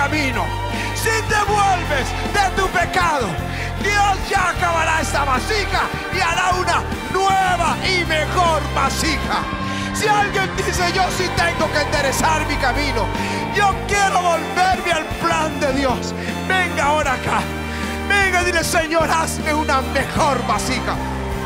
camino, si te vuelves de tu pecado, Dios ya acabará esta vasija y hará una nueva y mejor vasija. Si alguien dice: yo sí tengo que enderezar mi camino, yo quiero volverme al plan de Dios, venga ahora acá, venga y dile: Señor, hazme una mejor vasija.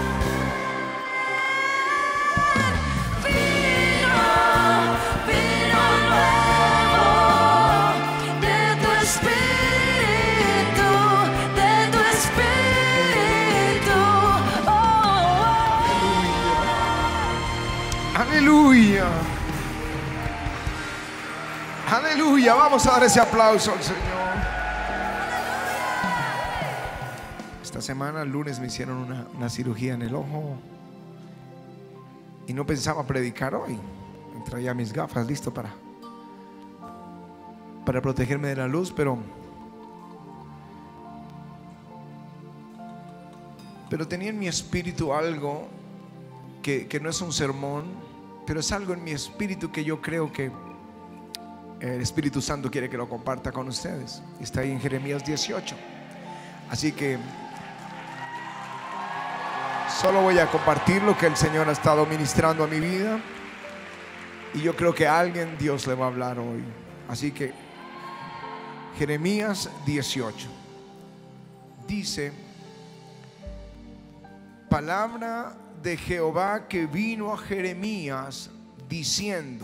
Aleluya. Aleluya. Vamos a dar ese aplauso al Señor. Esta semana, el lunes, me hicieron una cirugía en el ojo y no pensaba predicar hoy. Traía mis gafas listo para protegerme de la luz, pero tenía en mi espíritu algo que no es un sermón, pero es algo en mi espíritu que yo creo que el Espíritu Santo quiere que lo comparta con ustedes. Está ahí en Jeremías 18. Así que solo voy a compartir lo que el Señor ha estado ministrando a mi vida, y yo creo que a alguien Dios le va a hablar hoy. Así que Jeremías 18 dice: palabra de Jehová que vino a Jeremías diciendo: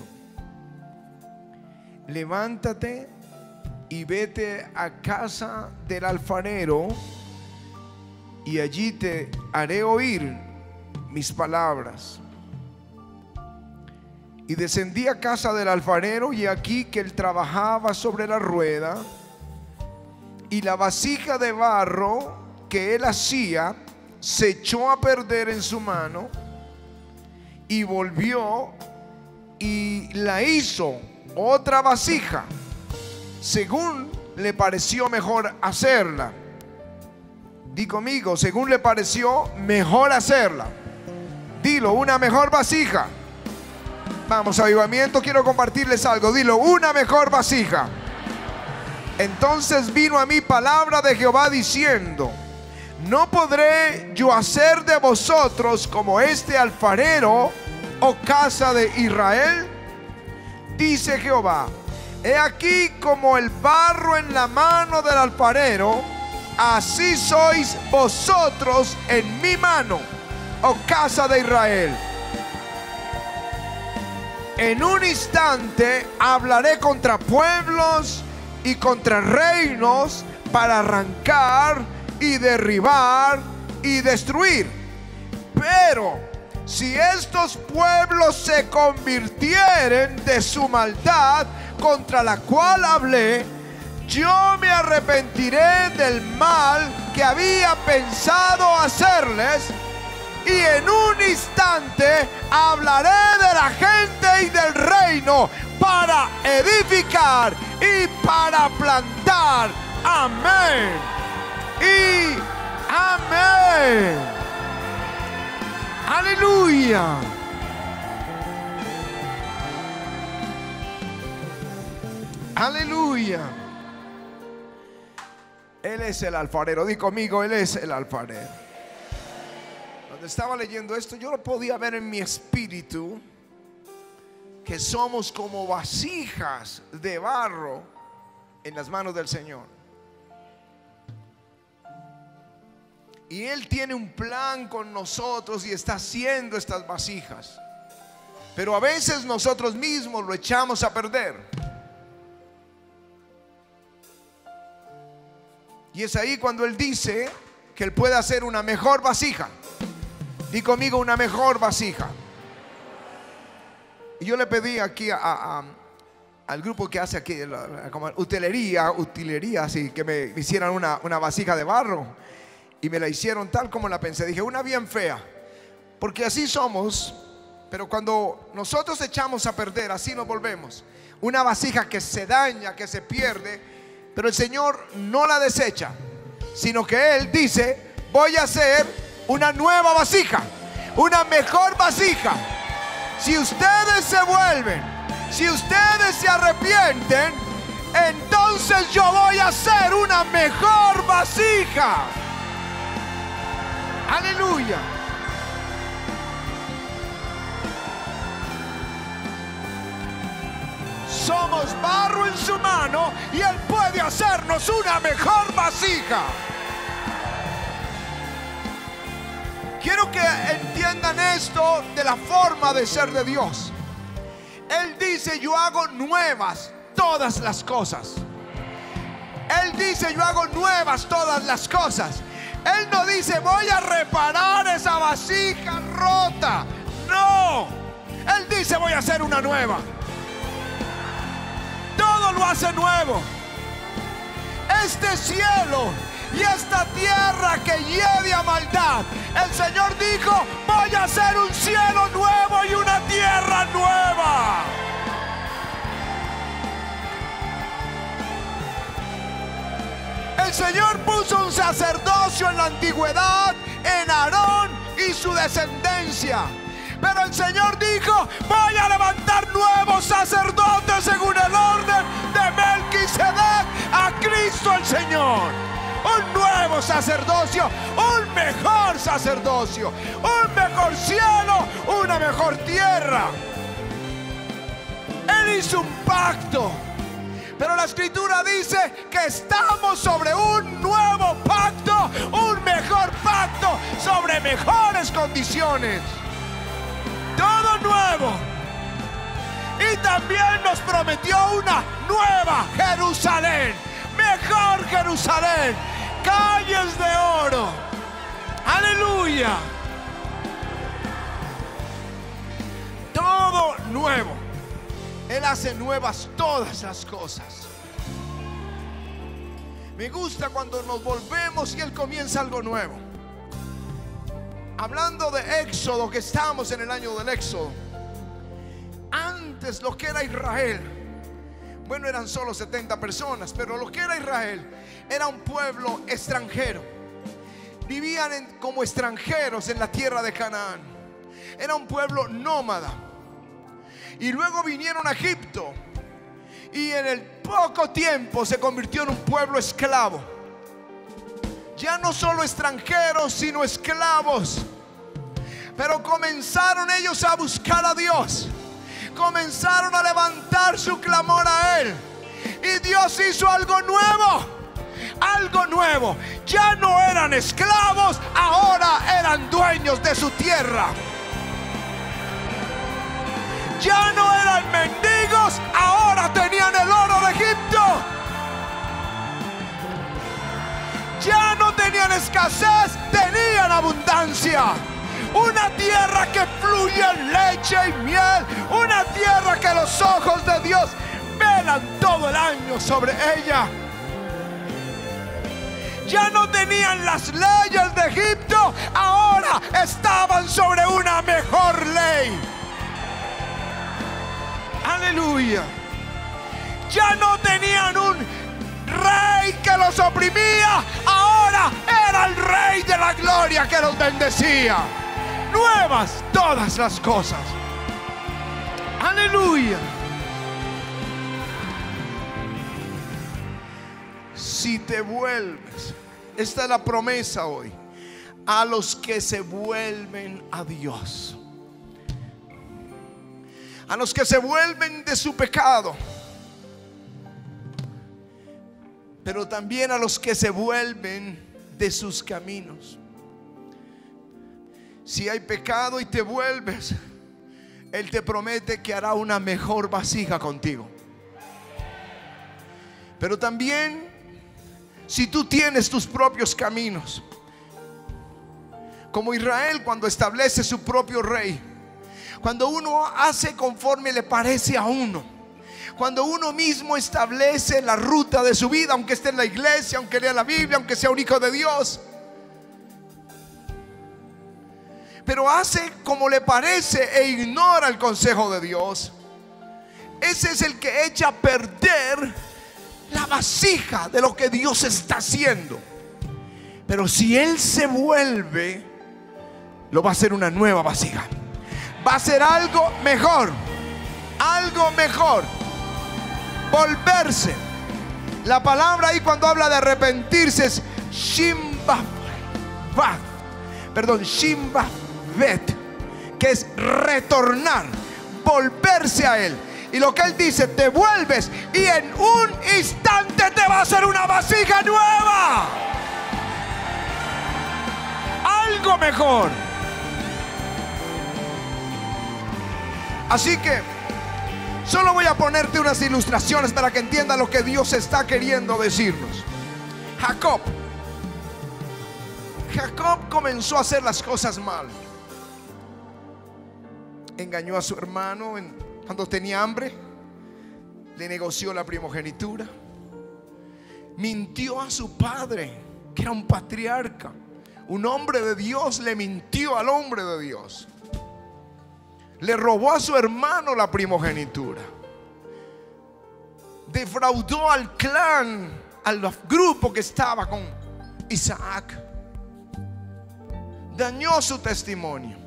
levántate y vete a casa del alfarero, y allí te haré oír mis palabras. Y descendí a casa del alfarero, y aquí que él trabajaba sobre la rueda, y la vasija de barro que él hacía se echó a perder en su mano, y volvió y la hizo otra vasija, según le pareció mejor hacerla. Di conmigo: según le pareció mejor hacerla. Dilo: una mejor vasija. Vamos, avivamiento, quiero compartirles algo. Dilo: una mejor vasija. Entonces vino a mí palabra de Jehová diciendo: ¿no podré yo hacer de vosotros como este alfarero, oh casa de Israel? Dice Jehová: he aquí como el barro en la mano del alfarero, así sois vosotros en mi mano, oh casa de Israel. En un instante hablaré contra pueblos y contra reinos para arrancar y derribar y destruir. Pero si estos pueblos se convirtieren de su maldad contra la cual hablé, yo me arrepentiré del mal que había pensado hacerles, y en un instante hablaré de la gente y del reino para edificar y para plantar. Amén y amén. Aleluya. Aleluya. Él es el alfarero. Di conmigo: Él es el alfarero. Cuando estaba leyendo esto, yo lo podía ver en mi espíritu, que somos como vasijas de barro en las manos del Señor. Y Él tiene un plan con nosotros y está haciendo estas vasijas. Pero a veces nosotros mismos lo echamos a perder. Y es ahí cuando Él dice que Él puede hacer una mejor vasija. Di conmigo: una mejor vasija. Y yo le pedí aquí al grupo que hace aquí como utilería, así, que me hicieran una vasija de barro. Y me la hicieron tal como la pensé. Dije: una bien fea, porque así somos. Pero cuando nosotros echamos a perder, así nos volvemos. Una vasija que se daña, que se pierde. Pero el Señor no la desecha, sino que Él dice: voy a hacer una nueva vasija, una mejor vasija. Si ustedes se vuelven, si ustedes se arrepienten, entonces yo voy a ser una mejor vasija. Aleluya. Somos barro en su mano y Él puede hacernos una mejor vasija. Quiero que entiendan esto de la forma de ser de Dios. Él dice: yo hago nuevas todas las cosas. Él dice: yo hago nuevas todas las cosas. Él no dice: voy a reparar esa vasija rota. No. Él dice: voy a hacer una nueva. Todo lo hace nuevo. Este cielo y esta tierra que hiede a maldad, el Señor dijo: voy a hacer un cielo nuevo y una tierra nueva. El Señor puso un sacerdocio en la antigüedad en Aarón y su descendencia. Pero el Señor dijo: voy a levantar nuevos sacerdotes según el orden de Melquisedec, a Cristo el Señor. Un nuevo sacerdocio, un mejor sacerdocio, un mejor cielo, una mejor tierra. Él hizo un pacto. Pero la Escritura dice que estamos sobre un nuevo pacto, un mejor pacto, sobre mejores condiciones. Todo nuevo. Y también nos prometió una nueva Jerusalén, mejor Jerusalén, calles de oro. Aleluya. Todo nuevo. Él hace nuevas todas las cosas. Me gusta cuando nos volvemos y Él comienza algo nuevo. Hablando de Éxodo, que estamos en el año del Éxodo. Antes lo que era Israel, bueno, eran solo 70 personas, pero lo que era Israel era un pueblo extranjero. Vivían como extranjeros en la tierra de Canaán. Era un pueblo nómada. Y luego vinieron a Egipto, y en el poco tiempo se convirtió en un pueblo esclavo. Ya no solo extranjeros, sino esclavos. Pero comenzaron ellos a buscar a Dios. Comenzaron a levantar su clamor a Él. Y Dios hizo algo nuevo. Algo nuevo. Ya no eran esclavos, ahora eran dueños de su tierra. Ya no eran mendigos, ahora tenían el oro de Egipto. Ya no tenían escasez, tenían abundancia. Una tierra que fluye leche y miel. Una tierra que los ojos de Dios velan todo el año sobre ella. Ya no tenían las leyes de Egipto, ahora estaban sobre una mejor ley. Aleluya. Ya no tenían un rey que los oprimía, ahora era el Rey de la gloria que los bendecía. Nuevas todas las cosas. Aleluya. Si te vuelves, esta es la promesa hoy, a los que se vuelven a Dios, a los que se vuelven de su pecado, pero también a los que se vuelven de sus caminos. Si hay pecado y te vuelves, Él te promete que hará una mejor vasija contigo. Pero también, si tú tienes tus propios caminos, como Israel cuando establece su propio rey, cuando uno hace conforme le parece a uno, cuando uno mismo establece la ruta de su vida, aunque esté en la iglesia, aunque lea la Biblia, aunque sea un hijo de Dios, pero hace como le parece e ignora el consejo de Dios, ese es el que echa a perder la vasija de lo que Dios está haciendo. Pero si Él se vuelve, lo va a hacer una nueva vasija. Va a ser algo mejor. Algo mejor. Volverse. La palabra ahí cuando habla de arrepentirse es Shimbavet, que es retornar, volverse a Él. Y lo que Él dice, te vuelves y en un instante te va a hacer una vasija nueva, algo mejor. Así que solo voy a ponerte unas ilustraciones para que entiendas lo que Dios está queriendo decirnos. Jacob comenzó a hacer las cosas mal. Engañó a su hermano cuando tenía hambre. Le negoció la primogenitura. Mintió a su padre, que era un patriarca, un hombre de Dios. Le mintió al hombre de Dios. Le robó a su hermano la primogenitura. Defraudó al clan, al grupo que estaba con Isaac. Dañó su testimonio.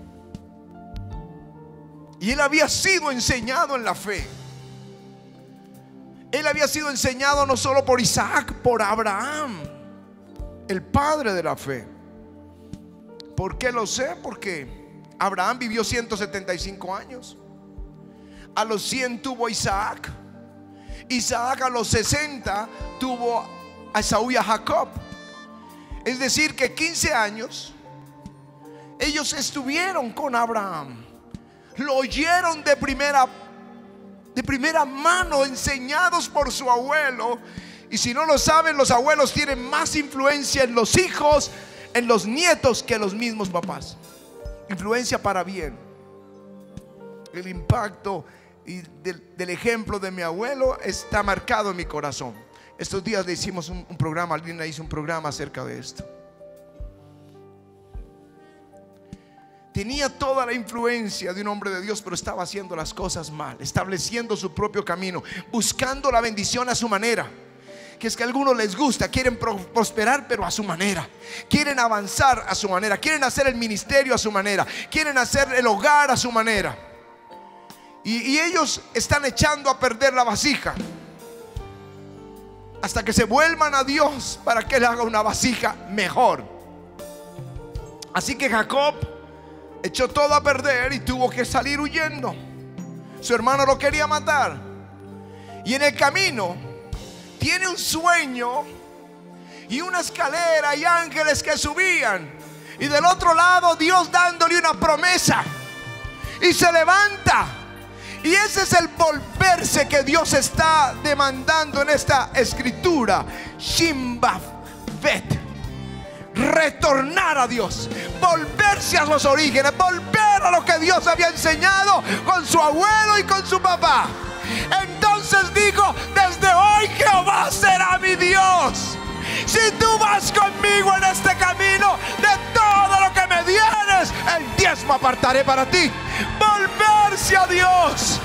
Y él había sido enseñado en la fe. Él había sido enseñado no solo por Isaac, por Abraham, el padre de la fe. ¿Por qué lo sé? Porque Abraham vivió 175 años. A los 100 tuvo Isaac. Isaac a los 60 tuvo a Esaú y a Jacob. Es decir que 15 años ellos estuvieron con Abraham. Lo oyeron de primera mano, enseñados por su abuelo. Y si no lo saben, los abuelos tienen más influencia en los hijos, en los nietos, que los mismos papás. Influencia para bien. El impacto del ejemplo de mi abuelo está marcado en mi corazón. Estos días le hicimos un programa, Lina hizo un programa acerca de esto. Tenía toda la influencia de un hombre de Dios, pero estaba haciendo las cosas mal, estableciendo su propio camino, buscando la bendición a su manera. Que es que a algunos les gusta, quieren prosperar pero a su manera, quieren avanzar a su manera, quieren hacer el ministerio a su manera, quieren hacer el hogar a su manera. Y ellos están echando a perder la vasija hasta que se vuelvan a Dios para que Él haga una vasija mejor. Así que Jacob echó todo a perder y tuvo que salir huyendo. Su hermano lo quería matar. Y en el camino tiene un sueño y una escalera y ángeles que subían, y del otro lado Dios dándole una promesa. Y se levanta. Y ese es el volverse que Dios está demandando en esta escritura. Shimbavet. Retornar a Dios, volverse a sus orígenes, volver a lo que Dios había enseñado con su abuelo y con su papá. Entonces dijo: desde hoy Jehová será mi Dios. Si tú vas conmigo en este camino, de todo lo que me dieres, el diezmo apartaré para ti. Volverse a Dios.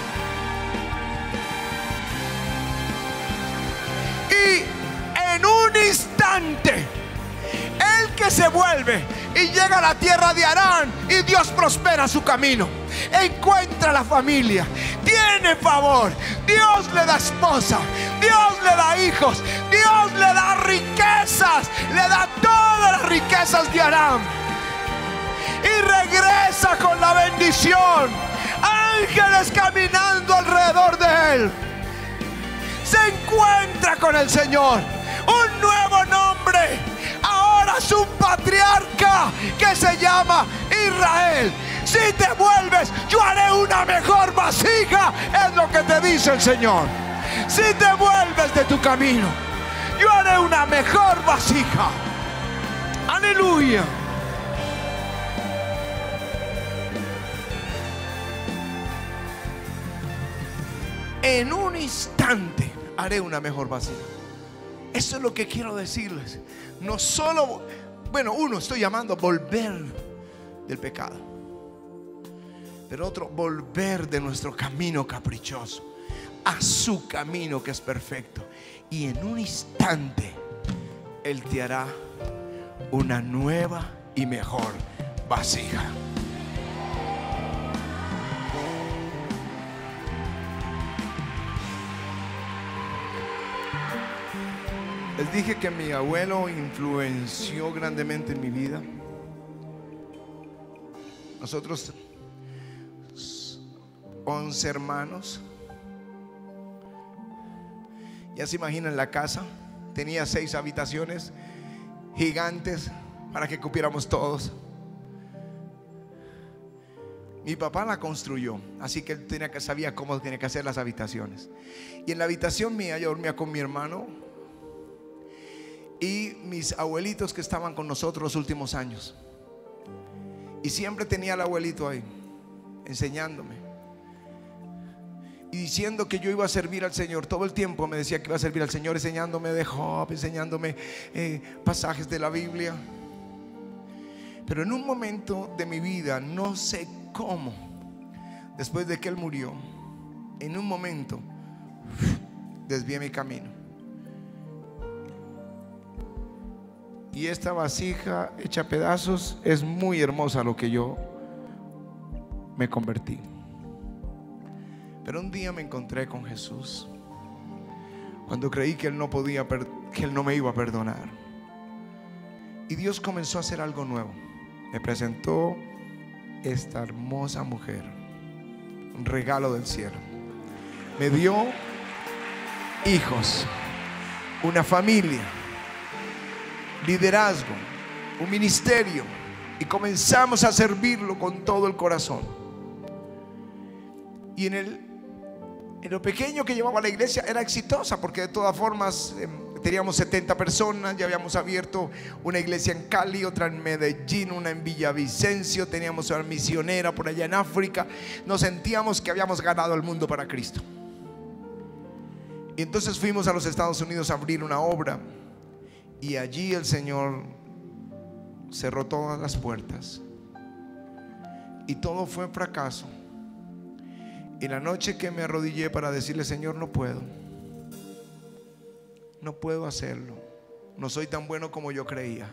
Y en un instante, el que se vuelve y llega a la tierra de Harán, y Dios prospera su camino, encuentra la familia, tiene favor, Dios le da esposa, Dios le da hijos, Dios le da riquezas, le da todas las riquezas de Harán, y regresa con la bendición, ángeles caminando alrededor de él. Se encuentra con el Señor, un nuevo nombre. Ahora es un patriarca que se llama Israel. Si te vuelves, yo haré una mejor vasija, es lo que te dice el Señor. Si te vuelves de tu camino, yo haré una mejor vasija. Aleluya. En un instante haré una mejor vasija. Eso es lo que quiero decirles. No solo, estoy llamando a volver del pecado, pero otro, volver de nuestro camino caprichoso a su camino que es perfecto. Y en un instante Él te hará una nueva y mejor vasija. Les dije que mi abuelo influenció grandemente en mi vida. Nosotros 11 hermanos. Ya se imaginan la casa. Tenía 6 habitaciones gigantes para que cupiéramos todos. Mi papá la construyó, así que él sabía cómo tenía que hacer las habitaciones. Y en la habitación mía yo dormía con mi hermano y mis abuelitos que estaban con nosotros los últimos años. Y siempre tenía al abuelito ahí enseñándome y diciendo que yo iba a servir al Señor. Todo el tiempo me decía que iba a servir al Señor, enseñándome de Job, enseñándome pasajes de la Biblia. Pero en un momento de mi vida, no sé cómo, después de que él murió, en un momento desvié mi camino. Y esta vasija hecha pedazos es muy hermosa, lo que yo me convertí. Pero un día me encontré con Jesús cuando creí que él no podía, que él no me iba a perdonar. Y Dios comenzó a hacer algo nuevo. Me presentó esta hermosa mujer, un regalo del cielo. Me dio hijos, una familia, liderazgo, un ministerio, y comenzamos a servirlo con todo el corazón. Y en lo pequeño que llevaba la iglesia era exitosa, porque de todas formas teníamos 70 personas. Ya habíamos abierto una iglesia en Cali, otra en Medellín, una en Villavicencio. Teníamos una misionera por allá en África. Nos sentíamos que habíamos ganado el mundo para Cristo. Y entonces fuimos a los Estados Unidos a abrir una obra, y allí el Señor cerró todas las puertas y todo fue fracaso. Y la noche que me arrodillé para decirle: Señor, no puedo hacerlo, no soy tan bueno como yo creía.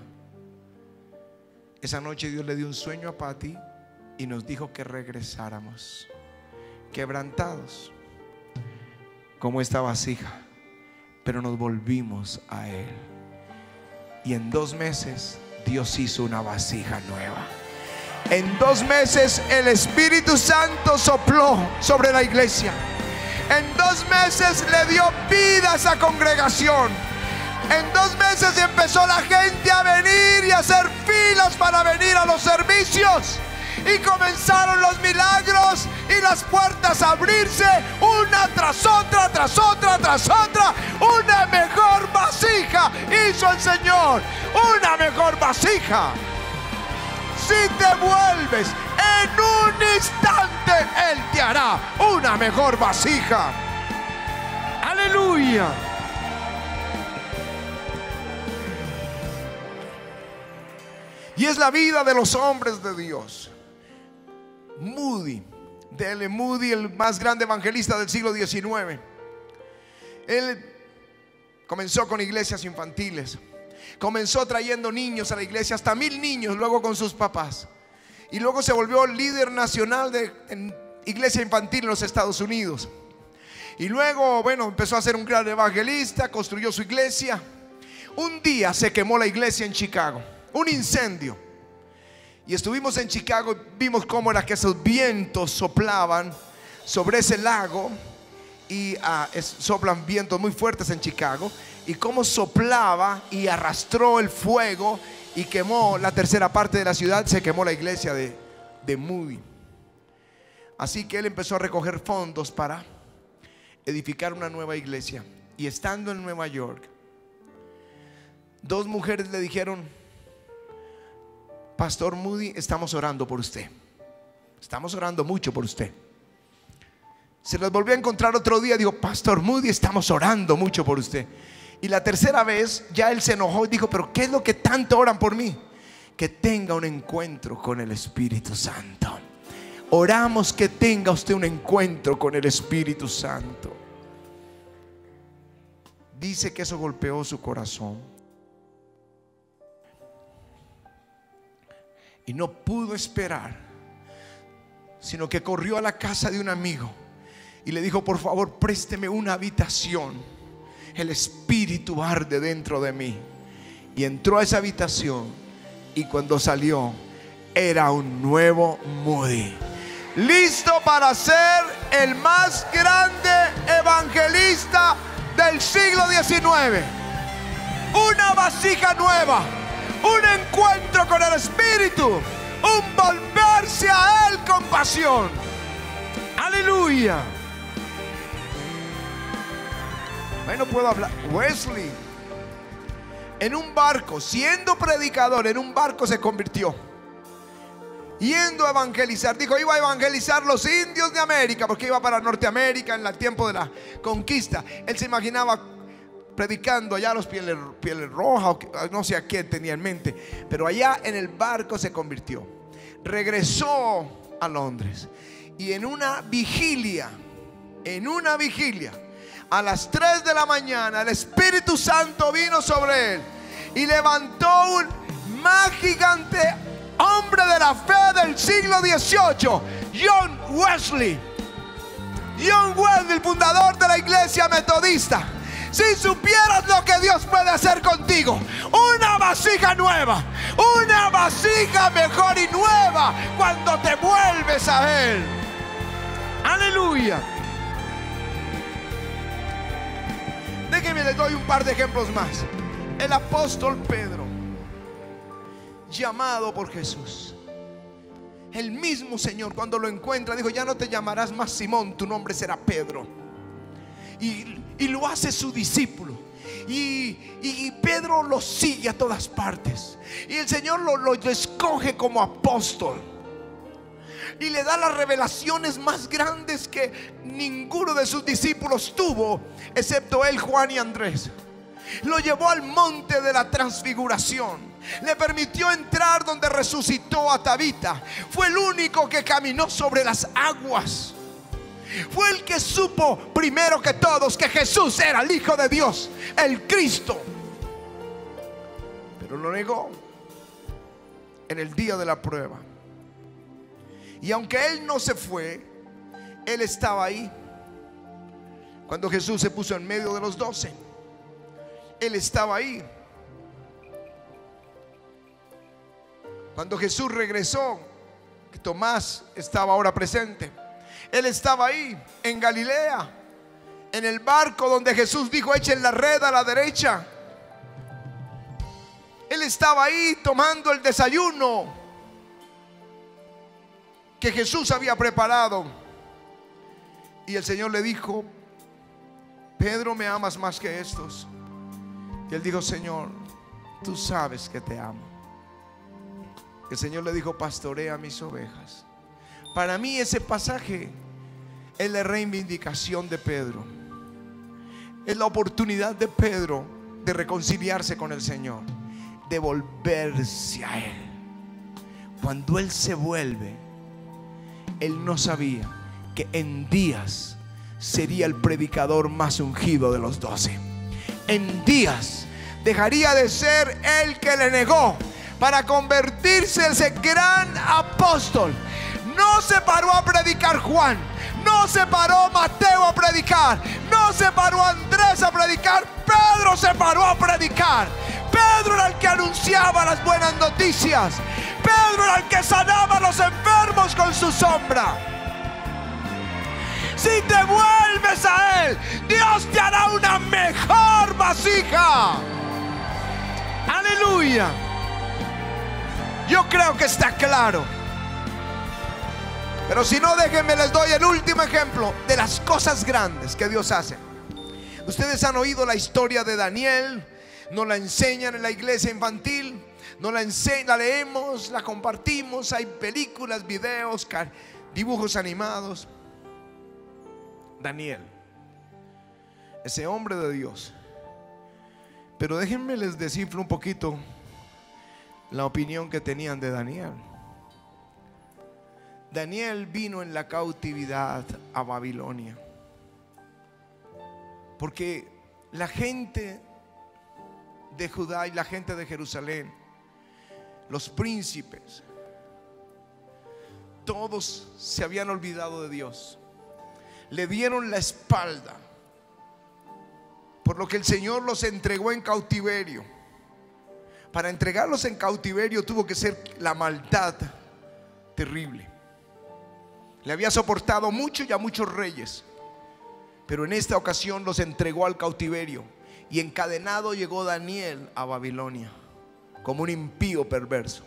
Esa noche Dios le dio un sueño a Patty y nos dijo que regresáramos, quebrantados como esta vasija, pero nos volvimos a Él. Y en 2 meses Dios hizo una vasija nueva. En 2 meses el Espíritu Santo sopló sobre la iglesia. En 2 meses le dio vida a esa congregación. En 2 meses empezó la gente a venir y a hacer filas para venir a los servicios. Y comenzaron los milagros y las puertas a abrirse, una tras otra, tras otra, tras otra. Una mejor vasija hizo el Señor, una mejor vasija. Si te vuelves, en un instante Él te hará una mejor vasija. Aleluya. Y es la vida de los hombres de Dios. Moody, D.L. Moody, el más grande evangelista del siglo XIX. Él comenzó con iglesias infantiles. Comenzó trayendo niños a la iglesia, hasta 1000 niños, luego con sus papás. Y luego se volvió líder nacional en iglesia infantil en los Estados Unidos. Y luego, empezó a ser un gran evangelista, construyó su iglesia. Un día se quemó la iglesia en Chicago, un incendio. Y estuvimos en Chicago, vimos cómo era que esos vientos soplaban sobre ese lago. Y soplan vientos muy fuertes en Chicago. Y cómo soplaba y arrastró el fuego y quemó la tercera parte de la ciudad. Se quemó la iglesia de Moody. Así que él empezó a recoger fondos para edificar una nueva iglesia. Y estando en Nueva York, 2 mujeres le dijeron: Pastor Moody, estamos orando por usted. Estamos orando mucho por usted. Se los volvió a encontrar otro día. Dijo: Pastor Moody, estamos orando mucho por usted. Y la tercera vez ya él se enojó y dijo: pero ¿qué es lo que tanto oran por mí? Que tenga un encuentro con el Espíritu Santo. Oramos que tenga usted un encuentro con el Espíritu Santo. Dice que eso golpeó su corazón y no pudo esperar, sino que corrió a la casa de un amigo y le dijo: por favor, présteme una habitación el Espíritu arde dentro de mí. Y entró a esa habitación, y cuando salió era un nuevo Moody, listo para ser el más grande evangelista del siglo XIX. Una vasija nueva, un encuentro con el Espíritu, un volverse a Él con pasión. Aleluya. Bueno, puedo hablar. Wesley, en un barco, siendo predicador, en un barco se convirtió, yendo a evangelizar. Dijo, iba a evangelizar los indios de América, porque iba para Norteamérica en el tiempo de la conquista. Él se imaginaba predicando allá a los pieles rojas, no sé a quién tenía en mente, pero allá en el barco se convirtió. Regresó a Londres, y en una vigilia, a las 3 de la mañana, el Espíritu Santo vino sobre él y levantó un más gigante hombre de la fe del siglo XVIII, John Wesley, el fundador de la iglesia metodista. Si supieras lo que Dios puede hacer contigo, una vasija nueva, una vasija mejor y nueva cuando te vuelves a Él. Aleluya. Déjenme les doy un par de ejemplos más. El apóstol Pedro, llamado por Jesús, el mismo Señor cuando lo encuentra dijo, ya no te llamarás más Simón, tu nombre será Pedro. Y lo hace su discípulo. Y Pedro lo sigue a todas partes. Y el Señor lo escoge como apóstol. Y le da las revelaciones más grandes que ninguno de sus discípulos tuvo, excepto él, Juan y Andrés. Lo llevó al monte de la transfiguración. Le permitió entrar donde resucitó a Tabita. Fue el único que caminó sobre las aguas. Fue el que supo primero que todos que Jesús era el Hijo de Dios, el Cristo. Pero lo negó en el día de la prueba. Y aunque él no se fue, él estaba ahí. Cuando Jesús se puso en medio de los 12, él estaba ahí. Cuando Jesús regresó, que Tomás estaba ahora presente, él estaba ahí en Galilea, en el barco donde Jesús dijo, echen la red a la derecha. Él estaba ahí tomando el desayuno que Jesús había preparado. Y el Señor le dijo, Pedro, ¿me amas más que estos? Y él dijo, Señor, tú sabes que te amo. El Señor le dijo, pastorea mis ovejas. Para mí ese pasaje es la reivindicación de Pedro. Es la oportunidad de Pedro de reconciliarse con el Señor, de volverse a Él. Cuando Él se vuelve, Él no sabía que en días sería el predicador más ungido de los 12. En días dejaría de ser el que le negó para convertirse en ese gran apóstol. No se paró a predicar Juan, no se paró Mateo a predicar, no se paró Andrés a predicar. Pedro se paró a predicar. Pedro era el que anunciaba las buenas noticias. Pedro era el que sanaba a los enfermos con su sombra. Si te vuelves a Él, Dios te hará una mejor vasija. Aleluya. Yo creo que está claro. Pero si no, déjenme les doy el último ejemplo de las cosas grandes que Dios hace. Ustedes han oído la historia de Daniel. Nos la enseñan en la iglesia infantil. La leemos, la compartimos. Hay películas, videos, dibujos animados. Daniel, ese hombre de Dios. Pero déjenme les descifro un poquito la opinión que tenían de Daniel. Daniel vino en la cautividad a Babilonia, porque la gente de Judá y la gente de Jerusalén, los príncipes, todos se habían olvidado de Dios. Le dieron la espalda. Por lo que el Señor los entregó en cautiverio. Para entregarlos en cautiverio tuvo que ser la maldad terrible. Le había soportado mucho y a muchos reyes, pero en esta ocasión los entregó al cautiverio. Y encadenado llegó Daniel a Babilonia como un impío perverso.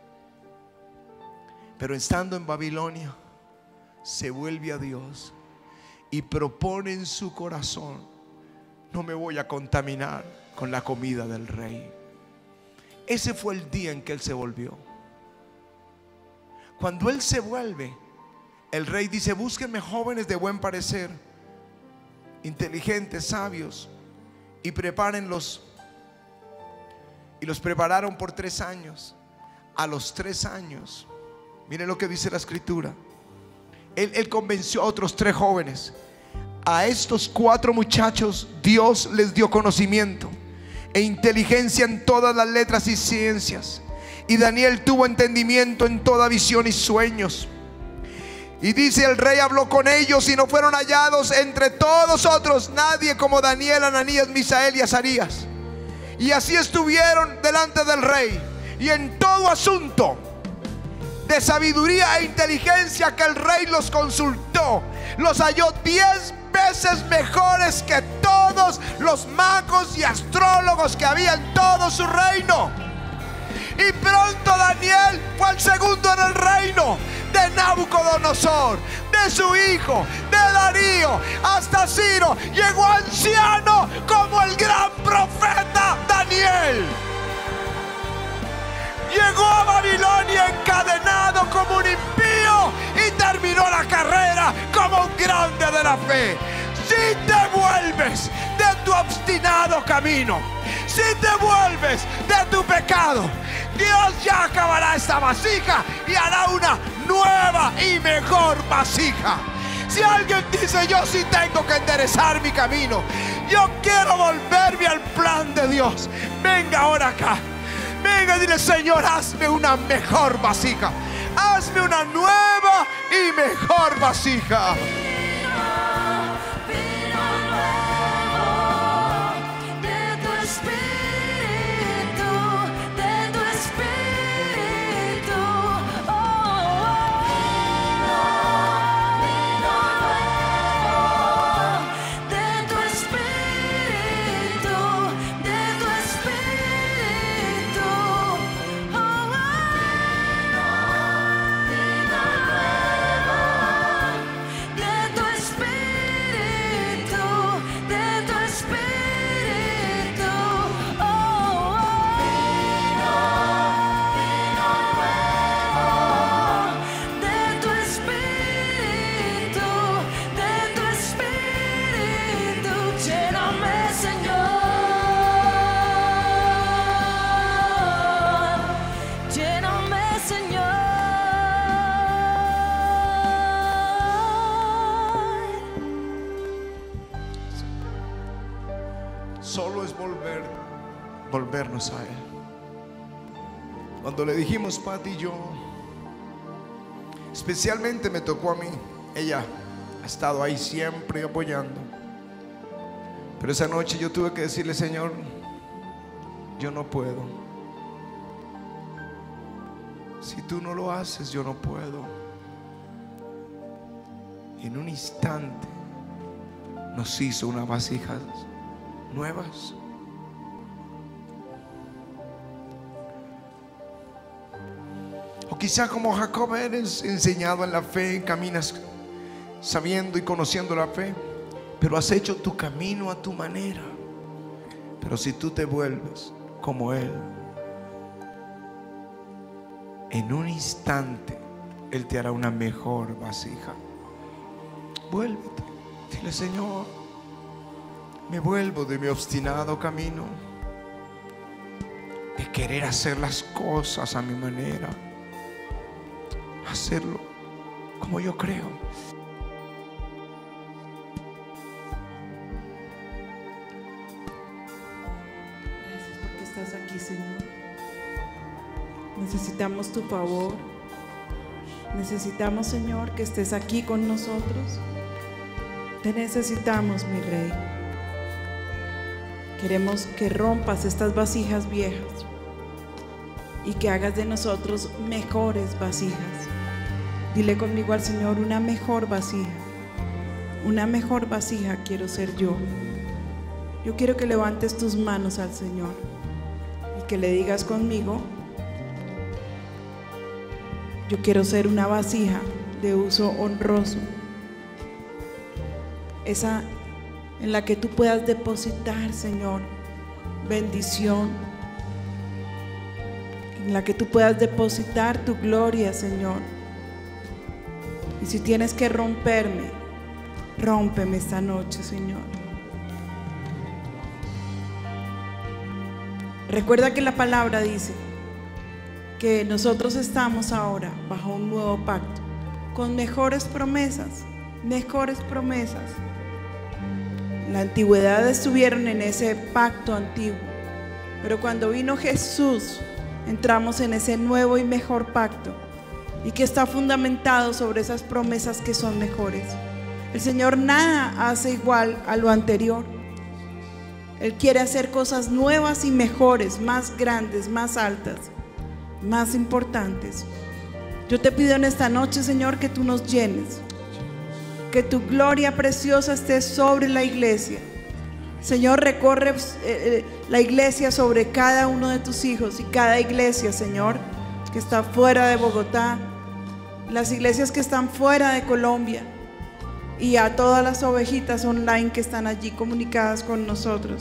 Pero estando en Babilonia, se vuelve a Dios y propone en su corazón: no me voy a contaminar con la comida del rey. Ese fue el día en que él se volvió. Cuando él se vuelve, el rey dice: búsquenme jóvenes de buen parecer, inteligentes, sabios, y prepárenlos. Y los prepararon por 3 años. A los 3 años, miren lo que dice la escritura, él convenció a otros 3 jóvenes. A estos 4 muchachos Dios les dio conocimiento e inteligencia en todas las letras y ciencias. Y Daniel tuvo entendimiento en toda visión y sueños. Y dice: el rey habló con ellos y no fueron hallados entre todos otros nadie como Daniel, Ananías, Misael y Azarías. Y así estuvieron delante del rey, y en todo asunto de sabiduría e inteligencia que el rey los consultó, los halló 10 veces mejores que todos los magos y astrólogos que había en todo su reino. Y pronto Daniel fue el segundo en el reino de Nabucodonosor, de su hijo, de Darío, hasta Ciro. Llegó anciano como el gran profeta Daniel. Llegó a Babilonia encadenado como un impío y terminó la carrera como un grande de la fe. Si te vuelves de tu obstinado camino, si te vuelves de tu pecado, Dios ya acabará esta vasija y hará una nueva y mejor vasija. Si alguien dice: yo sí tengo que enderezar mi camino, yo quiero volverme al plan de Dios, venga ahora acá. Venga y dile: Señor, hazme una mejor vasija, hazme una nueva y mejor vasija. Solo es volvernos a Él. Cuando le dijimos, Pati y yo, especialmente me tocó a mí, ella ha estado ahí siempre apoyando, pero esa noche yo tuve que decirle: Señor, yo no puedo. Si tú no lo haces, yo no puedo. Y en un instante nos hizo unas vasijas nuevas. O quizá como Jacob eres enseñado en la fe, caminas sabiendo y conociendo la fe, pero has hecho tu camino a tu manera. Pero si tú te vuelves como Él, en un instante Él te hará una mejor vasija. Vuélvete, dile: Señor, me vuelvo de mi obstinado camino de querer hacer las cosas a mi manera, hacerlo como yo creo. Gracias porque estás aquí, Señor. Necesitamos tu favor. Necesitamos, Señor, que estés aquí con nosotros. Te necesitamos, mi Rey. Queremos que rompas estas vasijas viejas y que hagas de nosotros mejores vasijas. Dile conmigo al Señor: una mejor vasija. Una mejor vasija quiero ser yo. Yo quiero que levantes tus manos al Señor y que le digas conmigo: yo quiero ser una vasija de uso honroso, esa en la que tú puedas depositar, Señor, bendición, en la que tú puedas depositar tu gloria, Señor. Y si tienes que romperme, rómpeme esta noche, Señor. Recuerda que la palabra dice que nosotros estamos ahora bajo un nuevo pacto, con mejores promesas, mejores promesas. En la antigüedad estuvieron en ese pacto antiguo, pero cuando vino Jesús, entramos en ese nuevo y mejor pacto, y que está fundamentado sobre esas promesas que son mejores. El Señor nada hace igual a lo anterior. Él quiere hacer cosas nuevas y mejores, más grandes, más altas, más importantes. Yo te pido en esta noche, Señor, que tú nos llenes, que tu gloria preciosa esté sobre la iglesia. Señor, recorre la iglesia sobre cada uno de tus hijos y cada iglesia, Señor, que está fuera de Bogotá, las iglesias que están fuera de Colombia, y a todas las ovejitas online que están allí comunicadas con nosotros.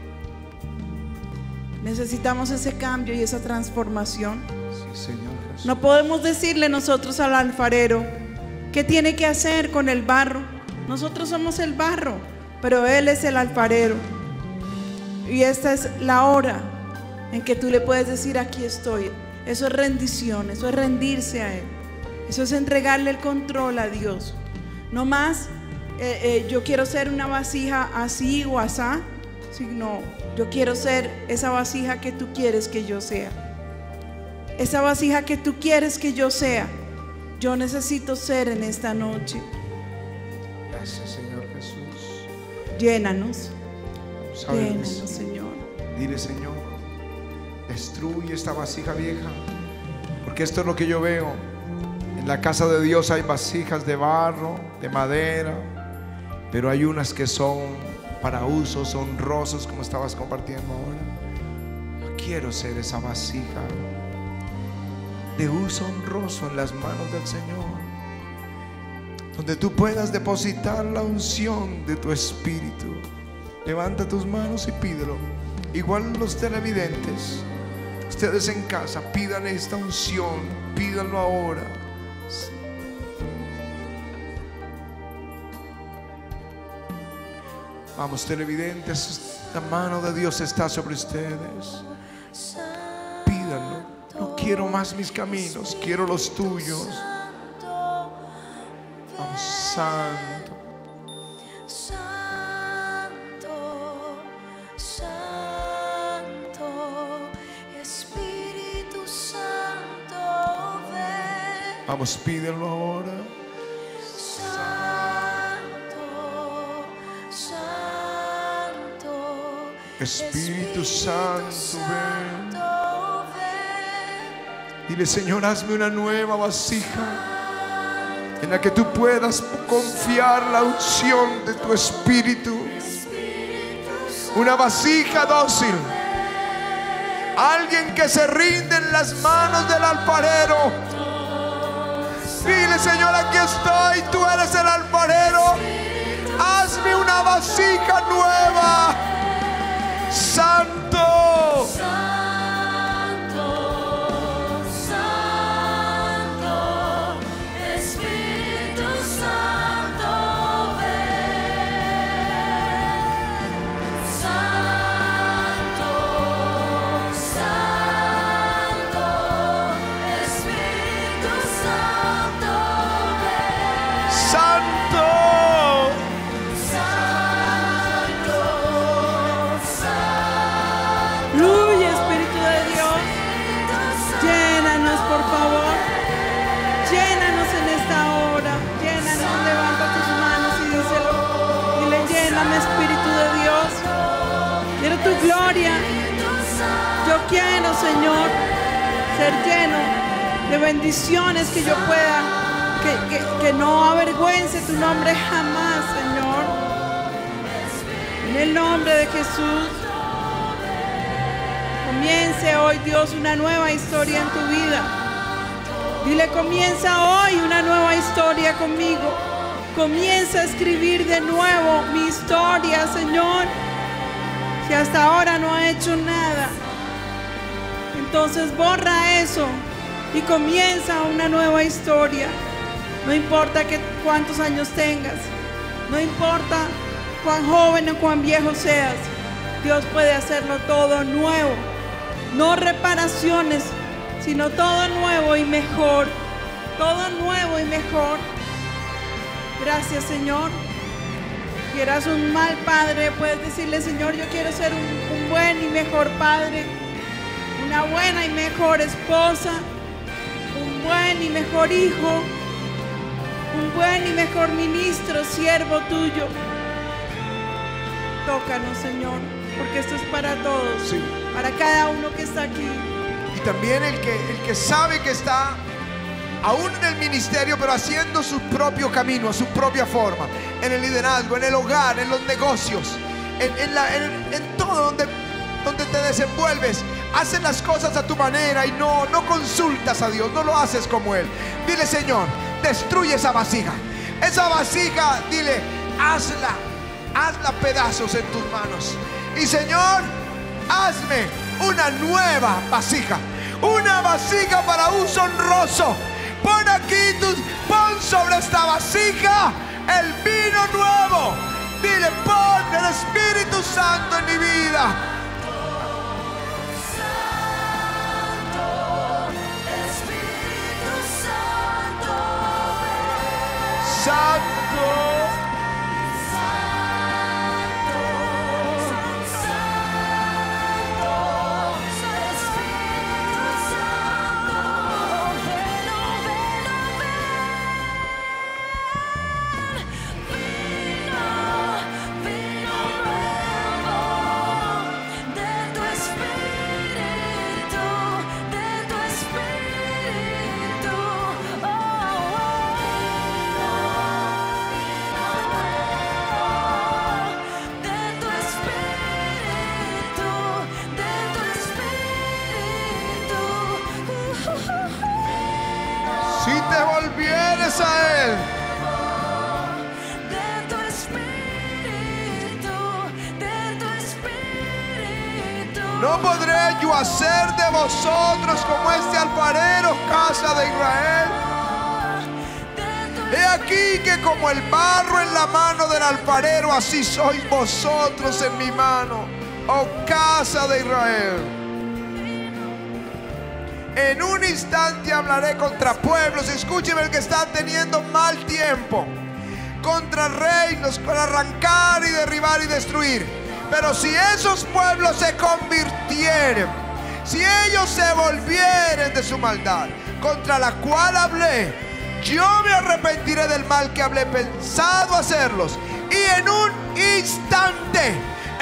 Necesitamos ese cambio y esa transformación. Sí, Señor Jesús. No podemos decirle nosotros al alfarero qué tiene que hacer con el barro. Nosotros somos el barro, pero Él es el alfarero. Y esta es la hora en que tú le puedes decir: aquí estoy. Eso es rendición, eso es rendirse a Él, eso es entregarle el control a Dios. No más yo quiero ser una vasija así o asá, sino yo quiero ser esa vasija que tú quieres que yo sea. Esa vasija que tú quieres que yo sea, yo necesito ser en esta noche. Gracias, Señor Jesús. Llénanos, Sabes, llénanos, Señor. dile: Señor, destruye esta vasija vieja, porque esto es lo que yo veo. En la casa de Dios hay vasijas de barro, de madera, pero hay unas que son para usos honrosos, como estabas compartiendo ahora. Yo quiero ser esa vasija de uso honroso en las manos del Señor, donde tú puedas depositar la unción de tu espíritu. Levanta tus manos y pídelo. Igual los televidentes, ustedes en casa, pidan esta unción, pídanlo ahora. Vamos, televidentes, la mano de Dios está sobre ustedes. Pídanlo. No quiero más mis caminos, quiero los tuyos. Vamos, Santo. Espíritu Santo, ven. Vamos, pídenlo ahora. Espíritu Santo, ven. Dile: Señor, hazme una nueva vasija en la que tú puedas confiar la unción de tu espíritu. Una vasija dócil, alguien que se rinde en las manos del alfarero. Dile: Señor, aquí estoy, tú eres el alfarero, hazme una vasija nueva. Santo, Santo, Santo, Espíritu Santo, ven. Santo, Santo, Espíritu Santo, ven. Santo. Fluye, Espíritu de Dios. Llénanos, por favor. Llénanos en esta hora. Llénanos, levanta tus manos y díselo. Dile: lléname, Espíritu de Dios. Quiero tu gloria. Yo quiero, Señor, ser lleno de bendiciones, que yo pueda, que no avergüence tu nombre jamás, Señor. En el nombre de Jesús. Comience hoy, Dios, una nueva historia en tu vida. Dile, comienza hoy una nueva historia conmigo. Comienza a escribir de nuevo mi historia, Señor. Si hasta ahora no ha hecho nada, entonces borra eso y comienza una nueva historia. No importa cuántos años tengas, no importa cuán joven o cuán viejo seas, Dios puede hacerlo todo nuevo. No reparaciones, sino todo nuevo y mejor. Todo nuevo y mejor. Gracias, Señor. Si eras un mal padre, puedes decirle, Señor, yo quiero ser un buen y mejor padre, una buena y mejor esposa, un buen y mejor hijo, un buen y mejor ministro, siervo tuyo. Tócanos, Señor, porque esto es para todos, Sí. para cada uno que está aquí. Y también el que sabe que está aún en el ministerio, pero haciendo su propio camino, a su propia forma, en el liderazgo, en el hogar, en los negocios, en todo donde te desenvuelves. Haces las cosas a tu manera y no consultas a Dios, no lo haces como Él. Dile, Señor, destruye esa vasija. Esa vasija, dile, hazla pedazos en tus manos. Y Señor, hazme una nueva vasija, una vasija para uso honroso. Pon sobre esta vasija el vino nuevo. Dile, pon el Espíritu Santo en mi vida. Santo. Si te volvieres a Él, no podré yo hacer de vosotros como este alfarero, casa de Israel. He aquí que como el barro en la mano del alfarero, así sois vosotros en mi mano, oh casa de Israel. En un instante hablaré contra pueblos. Escúcheme, el que está teniendo mal tiempo, contra reinos, para arrancar y derribar y destruir. Pero si esos pueblos se convirtieren, si ellos se volvieren de su maldad, contra la cual hablé, yo me arrepentiré del mal que hablé pensado hacerlos. Y en un instante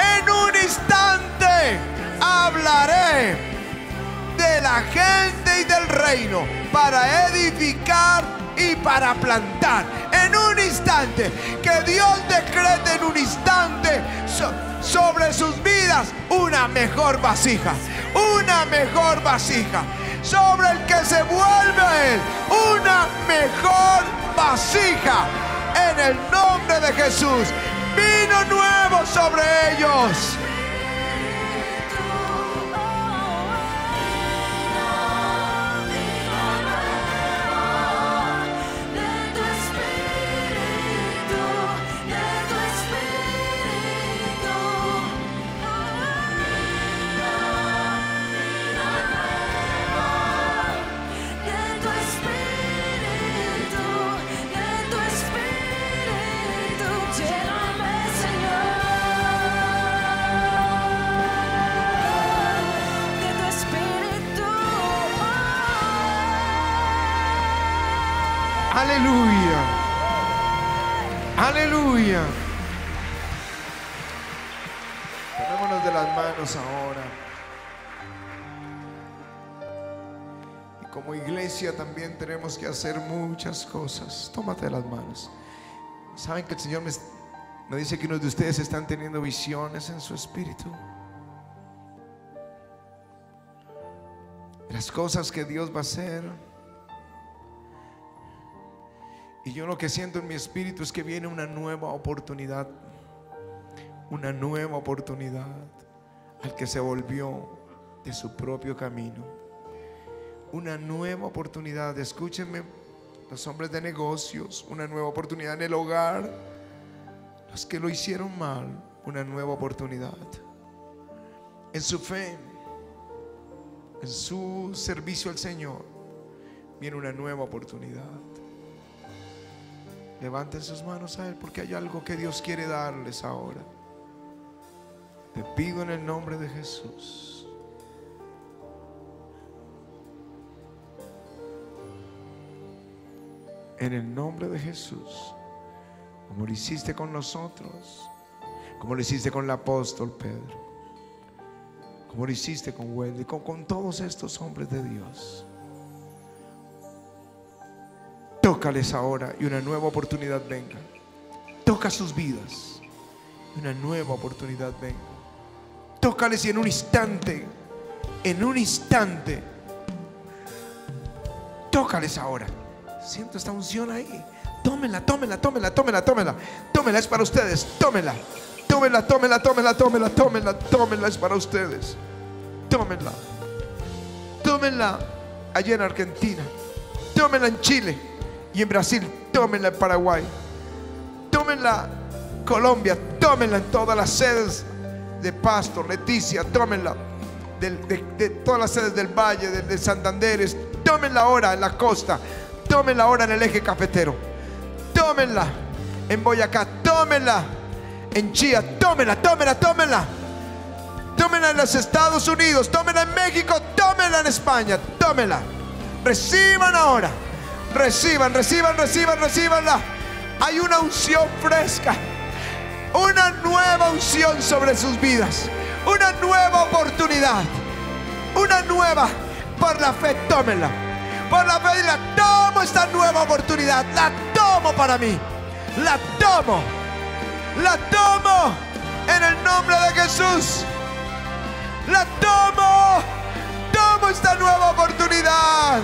hablaré de la gente y del reino, para edificar y para plantar. En un instante, que Dios decrete en un instante sobre sus vidas una mejor vasija, una mejor vasija. Sobre el que se vuelve a Él, una mejor vasija. En el nombre de Jesús, vino nuevo sobre ellos. Aleluya. Aleluya. Tomémonos de de las manos ahora. Y como iglesia también tenemos que hacer muchas cosas. Tómate de las manos. ¿Saben que el Señor me dice que unos de ustedes están teniendo visiones en su espíritu? Las cosas que Dios va a hacer. Y yo lo que siento en mi espíritu es que viene una nueva oportunidad. Una nueva oportunidad al que se volvió de su propio camino. Una nueva oportunidad, escúchenme, los hombres de negocios, una nueva oportunidad en el hogar. Los que lo hicieron mal, una nueva oportunidad. En su fe, en su servicio al Señor, viene una nueva oportunidad. Levanten sus manos a Él, porque hay algo que Dios quiere darles ahora. Te pido en el nombre de Jesús. En el nombre de Jesús. Como lo hiciste con nosotros, como lo hiciste con el apóstol Pedro, como lo hiciste con Wendy, con todos estos hombres de Dios. Tócales ahora y una nueva oportunidad venga. Toca sus vidas y una nueva oportunidad venga. Tócales y en un instante, tócales ahora. Siento esta unción ahí. Tómela, tómela, tómela, tómela, tómela. Tómela, es para ustedes. Tómela, tómela, tómela, tómela, tómela, tómela, tómela, es para ustedes. Tómenla. Tómenla allá en Argentina. Tómenla en Chile y en Brasil. Tómenla en Paraguay. Tómenla en Colombia. Tómenla en todas las sedes de Pasto, Leticia. Tómenla de todas las sedes del Valle, de Santanderes. Tómenla ahora en la costa. Tómenla ahora en el eje cafetero. Tómenla en Boyacá. Tómenla en Chía. Tómenla, tómenla, tómenla. Tómenla en los Estados Unidos. Tómenla en México. Tómenla en España. Tómenla. Reciban ahora. Reciban, reciban, reciban, recibanla. Hay una unción fresca. Una nueva unción sobre sus vidas. Una nueva oportunidad. Una nueva. Por la fe, tómenla. Por la fe, la tomo esta nueva oportunidad. La tomo para mí. La tomo. La tomo en el nombre de Jesús. La tomo. Tomo esta nueva oportunidad.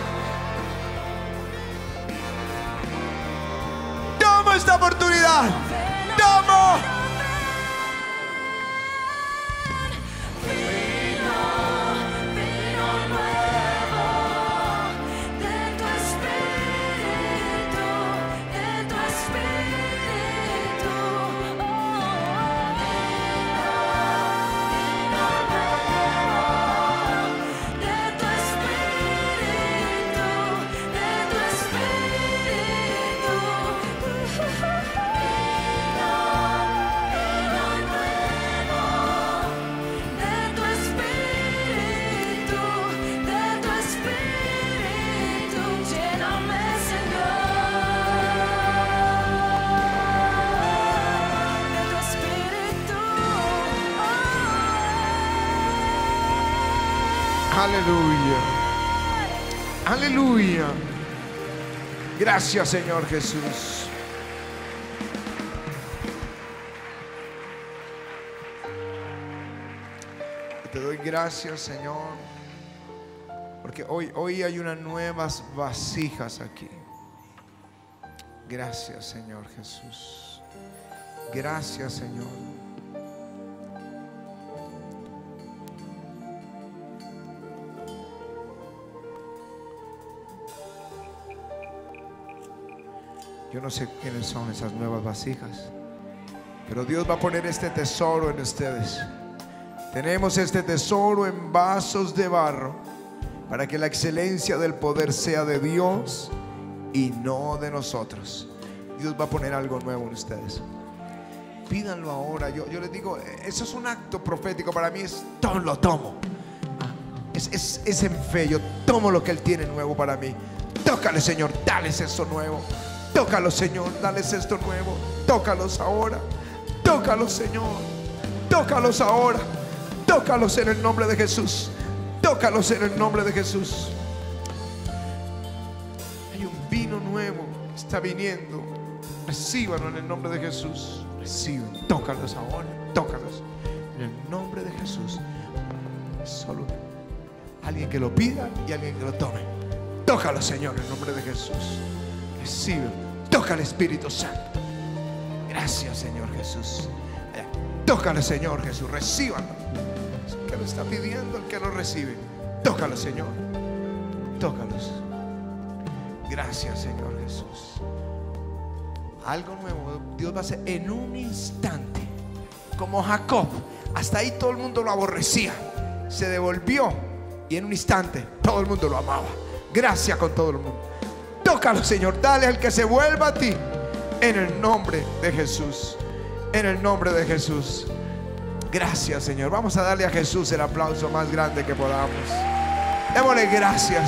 Tomo esta oportunidad. Tomo. Aleluya. Aleluya. Gracias, Señor Jesús. Te doy gracias, Señor, porque hoy hay unas nuevas vasijas aquí. Gracias, Señor Jesús. Gracias, Señor. Yo no sé quiénes son esas nuevas vasijas, pero Dios va a poner este tesoro en ustedes. Tenemos este tesoro en vasos de barro para que la excelencia del poder sea de Dios y no de nosotros. Dios va a poner algo nuevo en ustedes. Pídanlo ahora. Yo les digo, eso es un acto profético para mí. Lo tomo. Es en fe. Yo tomo lo que Él tiene nuevo para mí. Tócale, Señor, dales esto nuevo. Tócalos, Señor, dales esto nuevo. Tócalos ahora. Tócalos, Señor. Tócalos ahora. Tócalos en el nombre de Jesús. Tócalos en el nombre de Jesús. Hay un vino nuevo que está viniendo. Recíbanlo en el nombre de Jesús. Reciban. Tócalos ahora. Tócalos en el nombre de Jesús. Solo alguien que lo pida y alguien que lo tome. Tócalo, Señor, en el nombre de Jesús. Recibe. Toca al Espíritu Santo. Gracias, Señor Jesús. Tócalo, Señor Jesús. Recíbanlo. El que lo está pidiendo, el que lo recibe. Tócalo, Señor. Tócalos. Gracias, Señor Jesús. Algo nuevo Dios va a hacer en un instante. Como Jacob. Hasta ahí todo el mundo lo aborrecía. Se devolvió y en un instante todo el mundo lo amaba. Gracias con todo el mundo. Tócalo, Señor. Dale al que se vuelva a ti. En el nombre de Jesús. En el nombre de Jesús. Gracias, Señor. Vamos a darle a Jesús el aplauso más grande que podamos. Démosle gracias.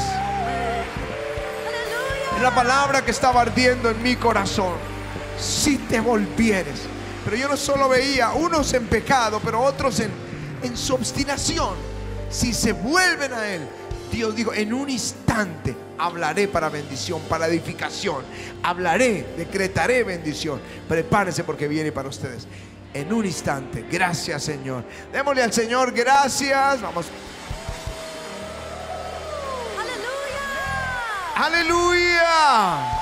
Es la palabra que estaba ardiendo en mi corazón. Si te volvieres. Pero yo no solo veía unos en pecado, pero otros en su obstinación. Si se vuelven a Él, Dios dijo, en un instante hablaré para bendición, para edificación. Hablaré, decretaré bendición. Prepárense porque viene para ustedes. En un instante. Gracias, Señor. Démosle al Señor gracias. Vamos. ¡Aleluya! Aleluya.